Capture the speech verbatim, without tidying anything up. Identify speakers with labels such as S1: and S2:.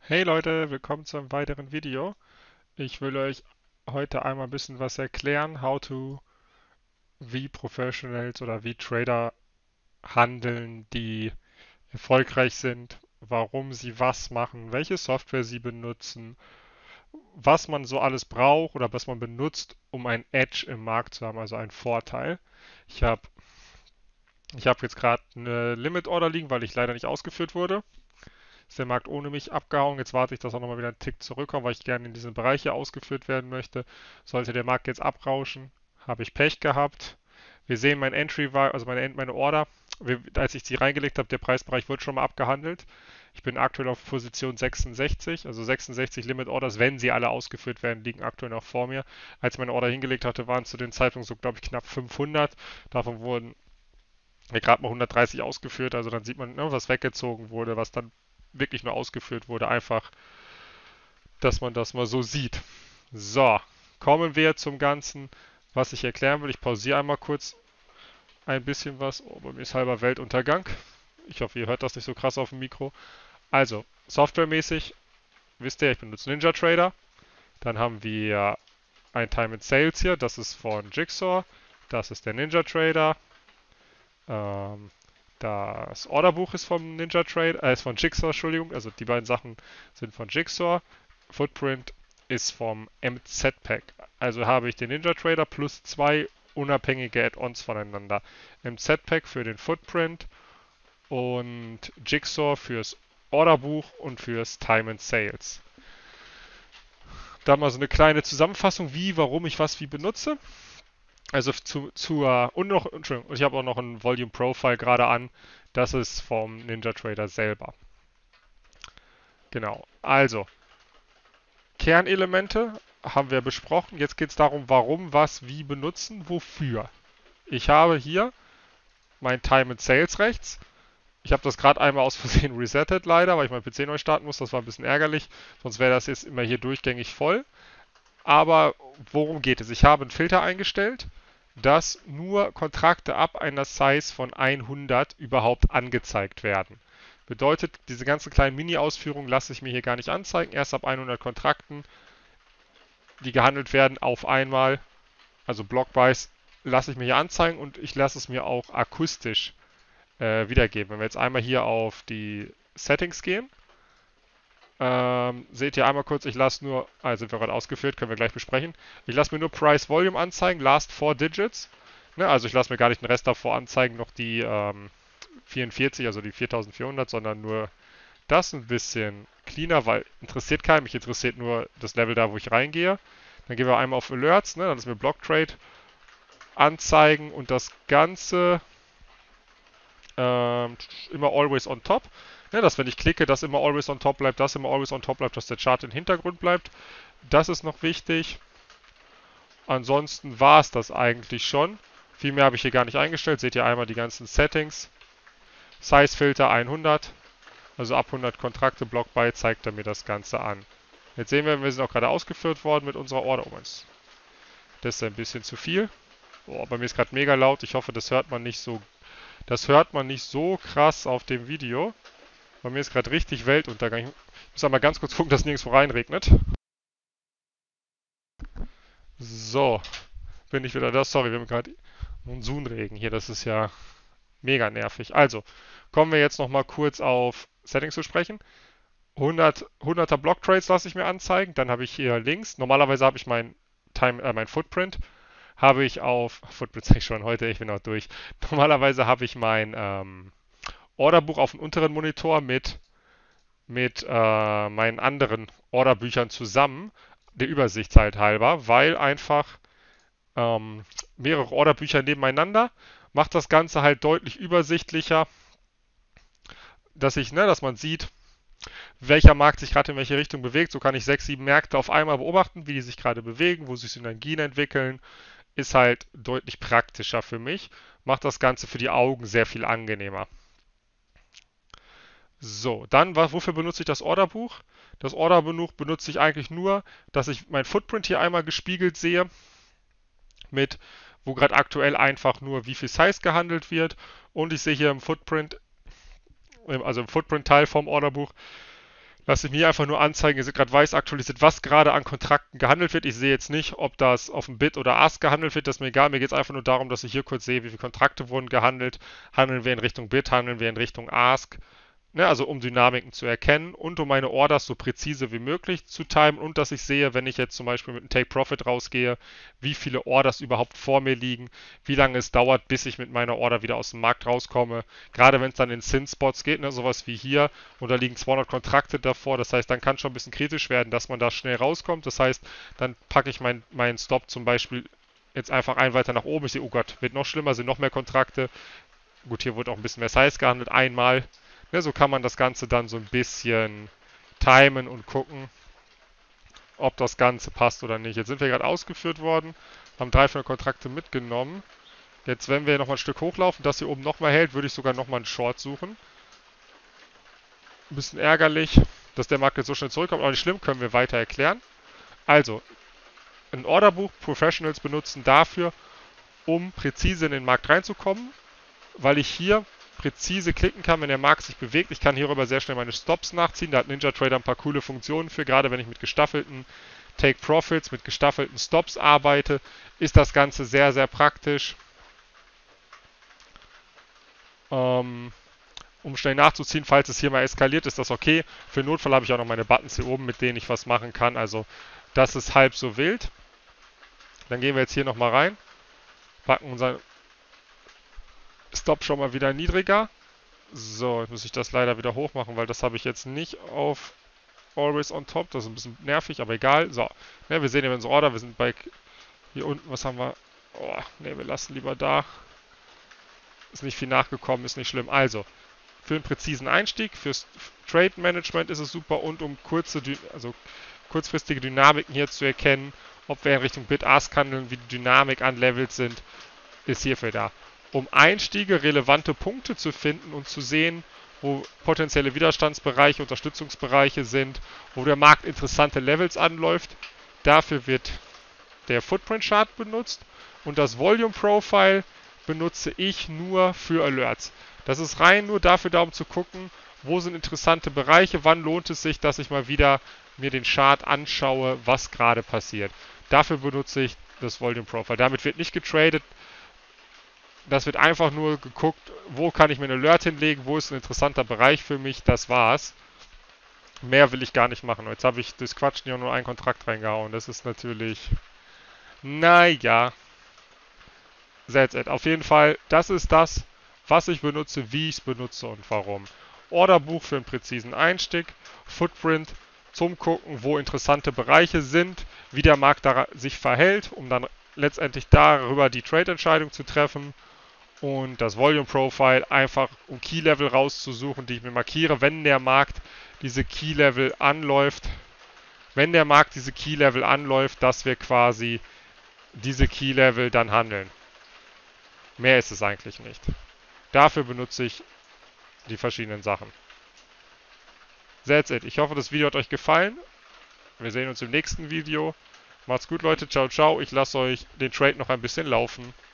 S1: Hey Leute, willkommen zu einem weiteren Video. Ich will euch heute einmal ein bisschen was erklären, how to, wie Professionals oder wie Trader handeln, die erfolgreich sind, warum sie was machen, welche Software sie benutzen, was man so alles braucht oder was man benutzt, um ein Edge im Markt zu haben, also einen Vorteil. Ich habe ich hab jetzt gerade eine Limit Order liegen, weil ich leider nicht ausgeführt wurde. Ist der Markt ohne mich abgehauen. Jetzt warte ich, dass er nochmal wieder einen Tick zurückkommt, weil ich gerne in diesen Bereich hier ausgeführt werden möchte. Sollte der Markt jetzt abrauschen, habe ich Pech gehabt. Wir sehen, mein Entry war, also meine, meine Order, als ich sie reingelegt habe, der Preisbereich wird schon mal abgehandelt. Ich bin aktuell auf Position sechsundsechzig, also sechsundsechzig Limit Orders, wenn sie alle ausgeführt werden, liegen aktuell noch vor mir. Als ich meine Order hingelegt hatte, waren zu dem Zeitpunkt so, glaube ich, knapp fünfhundert. Davon wurden ja, gerade mal hundertdreißig ausgeführt, also dann sieht man, ne, was weggezogen wurde, was dann wirklich nur ausgeführt wurde. Einfach, dass man das mal so sieht. So, kommen wir zum Ganzen, was ich erklären will. Ich pausiere einmal kurz ein bisschen was. Oh, bei mir ist halber Weltuntergang. Ich hoffe, ihr hört das nicht so krass auf dem Mikro. Also, softwaremäßig, wisst ihr, ich benutze Ninja Trader. Dann haben wir ein Time and Sales hier, das ist von Jigsaw. Das ist der Ninja Trader. Ähm, Das Orderbuch ist vom Ninja Trade, äh, ist von Jigsaw, Entschuldigung. Also die beiden Sachen sind von Jigsaw. Footprint ist vom M Z-Pack. Also habe ich den Ninja Trader plus zwei unabhängige Add-ons voneinander. M Z-Pack für den Footprint und Jigsaw fürs Orderbuch und fürs Time and Sales. Da mal so eine kleine Zusammenfassung, wie, warum ich was wie benutze. Also zu, zur, und noch, Entschuldigung, ich habe auch noch ein Volume Profile gerade an. Das ist vom Ninja Trader selber. Genau. Also, Kernelemente haben wir besprochen. Jetzt geht es darum, warum, was, wie benutzen, wofür. Ich habe hier mein Time and Sales rechts. Ich habe das gerade einmal aus Versehen resettet leider, weil ich mein P C neu starten muss. Das war ein bisschen ärgerlich. Sonst wäre das jetzt immer hier durchgängig voll. Aber worum geht es? Ich habe einen Filter eingestellt, dass nur Kontrakte ab einer Size von hundert überhaupt angezeigt werden. Bedeutet, diese ganzen kleinen Mini-Ausführungen lasse ich mir hier gar nicht anzeigen. Erst ab hundert Kontrakten, die gehandelt werden, auf einmal, also Blockbuys, lasse ich mir hier anzeigen und ich lasse es mir auch akustisch äh, wiedergeben. Wenn wir jetzt einmal hier auf die Settings gehen, ähm, seht ihr einmal kurz, ich lasse nur, also sind wir gerade ausgeführt, können wir gleich besprechen. Ich lasse mir nur Price Volume anzeigen, Last four Digits. Ne, also ich lasse mir gar nicht den Rest davor anzeigen, noch die ähm, vierundvierzig, also die viertausendvierhundert, sondern nur das ein bisschen cleaner, weil interessiert keinen, mich interessiert nur das Level da, wo ich reingehe. Dann gehen wir einmal auf Alerts, ne, dann ist mir Block Trade anzeigen und das Ganze ähm, immer always on top. Ne, dass wenn ich klicke, das immer always on top bleibt, das immer always on top bleibt, dass der Chart im Hintergrund bleibt. Das ist noch wichtig. Ansonsten war es das eigentlich schon. Viel mehr habe ich hier gar nicht eingestellt. Seht ihr einmal die ganzen Settings. Size Filter hundert. Also ab hundert Kontrakte Block Buy zeigt er mir das Ganze an. Jetzt sehen wir, wir sind auch gerade ausgeführt worden mit unserer Order. Oh, das ist ein bisschen zu viel. Oh, bei mir ist gerade mega laut. Ich hoffe, das hört man nicht so. Das hört man nicht so krass auf dem Video. Bei mir ist gerade richtig Weltuntergang. Ich muss einmal ganz kurz gucken, dass nirgendwo reinregnet. So, bin ich wieder da. Sorry, wir haben gerade Monsunregen hier. Das ist ja mega nervig. Also, kommen wir jetzt nochmal kurz auf Settings zu sprechen. hundert, hunderter Block Trades lasse ich mir anzeigen. Dann habe ich hier links. Normalerweise habe ich mein, Time, äh, mein Footprint. Habe ich auf. Footprint zeige ich schon heute, ich bin auch durch. Normalerweise habe ich mein ähm, Orderbuch auf dem unteren Monitor mit, mit äh, meinen anderen Orderbüchern zusammen. Der Übersicht halt halber, weil einfach ähm, mehrere Orderbücher nebeneinander macht das Ganze halt deutlich übersichtlicher, dass ich, ne, dass man sieht, welcher Markt sich gerade in welche Richtung bewegt. So kann ich sechs, sieben Märkte auf einmal beobachten, wie die sich gerade bewegen, wo sich Synergien entwickeln. Ist halt deutlich praktischer für mich. Macht das Ganze für die Augen sehr viel angenehmer. So, dann, wofür benutze ich das Orderbuch? Das Orderbuch benutze ich eigentlich nur, dass ich mein Footprint hier einmal gespiegelt sehe, mit, wo gerade aktuell einfach nur wie viel Size gehandelt wird. Und ich sehe hier im Footprint, also im Footprint-Teil vom Orderbuch, Lasse ich mir einfach nur anzeigen, ihr seht gerade weiß aktualisiert, was gerade an Kontrakten gehandelt wird. Ich sehe jetzt nicht, ob das auf dem Bid oder Ask gehandelt wird, das ist mir egal. Mir geht es einfach nur darum, dass ich hier kurz sehe, wie viele Kontrakte wurden gehandelt. Handeln wir in Richtung Bid, handeln wir in Richtung Ask. Ne, also um Dynamiken zu erkennen und um meine Orders so präzise wie möglich zu timen und dass ich sehe, wenn ich jetzt zum Beispiel mit einem Take Profit rausgehe, wie viele Orders überhaupt vor mir liegen, wie lange es dauert, bis ich mit meiner Order wieder aus dem Markt rauskomme. Gerade wenn es dann in Sin-Spots geht, ne, sowas wie hier, und da liegen zweihundert Kontrakte davor, das heißt, dann kann schon ein bisschen kritisch werden, dass man da schnell rauskommt. Das heißt, dann packe ich meinen mein Stop zum Beispiel jetzt einfach ein weiter nach oben. Ich sehe, oh Gott, wird noch schlimmer, sind noch mehr Kontrakte. Gut, hier wurde auch ein bisschen mehr Size gehandelt, einmal. Ne, so kann man das Ganze dann so ein bisschen timen und gucken, ob das Ganze passt oder nicht. Jetzt sind wir gerade ausgeführt worden, haben drei von den Kontrakte mitgenommen. Jetzt, wenn wir nochmal ein Stück hochlaufen, das hier oben nochmal hält, würde ich sogar nochmal einen Short suchen. Ein bisschen ärgerlich, dass der Markt jetzt so schnell zurückkommt, aber nicht schlimm, können wir weiter erklären. Also, ein Orderbuch, Professionals benutzen dafür, um präzise in den Markt reinzukommen, weil ich hier präzise klicken kann, wenn der Markt sich bewegt. Ich kann hierüber sehr schnell meine Stops nachziehen. Da hat NinjaTrader ein paar coole Funktionen für. Gerade wenn ich mit gestaffelten Take Profits, mit gestaffelten Stops arbeite, ist das Ganze sehr, sehr praktisch. Ähm, um schnell nachzuziehen, falls es hier mal eskaliert, ist das okay. Für den Notfall habe ich auch noch meine Buttons hier oben, mit denen ich was machen kann. Also das ist halb so wild. Dann gehen wir jetzt hier nochmal rein, packen unseren Stop schon mal wieder niedriger. So, jetzt muss ich das leider wieder hoch machen, weil das habe ich jetzt nicht auf Always on Top. Das ist ein bisschen nervig, aber egal. So, ne, wir sehen hier unsere Order. Wir sind bei hier unten, was haben wir? Oh, ne, wir lassen lieber da. Ist nicht viel nachgekommen, ist nicht schlimm. Also, für einen präzisen Einstieg, fürs Trade Management ist es super und um kurze, also kurzfristige Dynamiken hier zu erkennen, ob wir in Richtung Bid-Ask handeln, wie die Dynamik an Levels sind, ist hierfür da. Um Einstiege, relevante Punkte zu finden und zu sehen, wo potenzielle Widerstandsbereiche, Unterstützungsbereiche sind, wo der Markt interessante Levels anläuft. Dafür wird der Footprint Chart benutzt und das Volume Profile benutze ich nur für Alerts. Das ist rein nur dafür da, um zu gucken, wo sind interessante Bereiche, wann lohnt es sich, dass ich mal wieder mir den Chart anschaue, was gerade passiert. Dafür benutze ich das Volume Profile. Damit wird nicht getradet. Das wird einfach nur geguckt, wo kann ich mir einen Alert hinlegen, wo ist ein interessanter Bereich für mich, das war's. Mehr will ich gar nicht machen. Jetzt habe ich durchs Quatschen hier nur einen Kontrakt reingehauen. Das ist natürlich, naja, that's it. Auf jeden Fall, das ist das, was ich benutze, wie ich es benutze und warum. Orderbuch für einen präzisen Einstieg, Footprint zum Gucken, wo interessante Bereiche sind, wie der Markt sich verhält, um dann letztendlich darüber die Trade-Entscheidung zu treffen. Und das Volume Profile einfach, um Key-Level rauszusuchen, die ich mir markiere, wenn der Markt diese Key-Level anläuft. Wenn der Markt diese Key-Level anläuft, dass wir quasi diese Key-Level dann handeln. Mehr ist es eigentlich nicht. Dafür benutze ich die verschiedenen Sachen. That's it. Ich hoffe, das Video hat euch gefallen. Wir sehen uns im nächsten Video. Macht's gut, Leute. Ciao, ciao. Ich lasse euch den Trade noch ein bisschen laufen.